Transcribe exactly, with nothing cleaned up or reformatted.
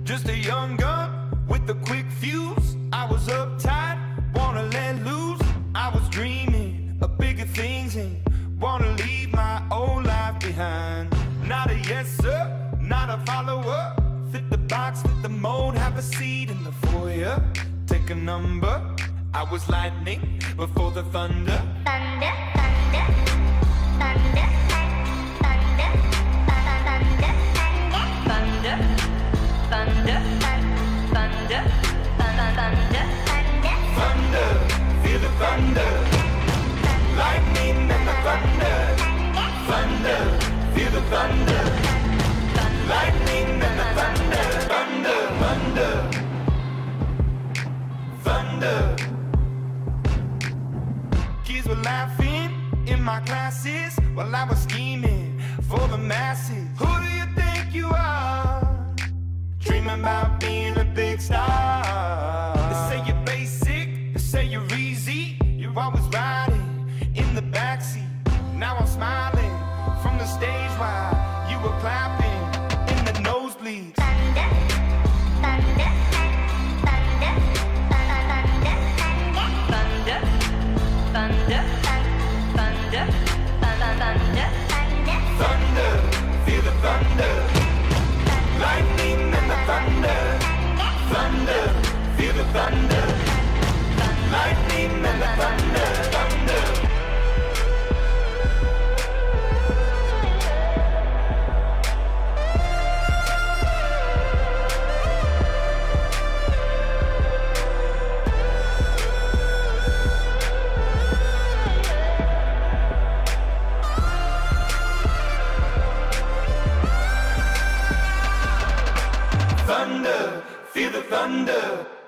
Just a young gun with a quick fuse. I was uptight, wanna let loose. I was dreaming of bigger things and wanna leave my old life behind. Not a yes sir, not a follower. Fit the box, fit the mold, have a seat in the foyer. Take a number. I was lightning before the thunder. Thunder, thunder, thunder, thunder, thunder, thunder, thunder, thunder, thunder, thunder, feel the thunder, lightning and the thunder, thunder, feel the thunder, lightning and the thunder, thunder, thunder, thunder. Kids were laughing in my classes while I was scheming for the masses. Who do you think you are? Dreaming about being a big star. They say you're basic, they say you're easy. You're always riding in the backseat. Now I'm smiling from the stage while you were clapping in the nosebleeds. thunder, thunder, thunder, thunder, thunder, thunder, thunder, Thunder, feel the thunder, lightning and the thunder, thunder, feel the thunder, lightning and the thunder, thunder. Thunder, feel the thunder.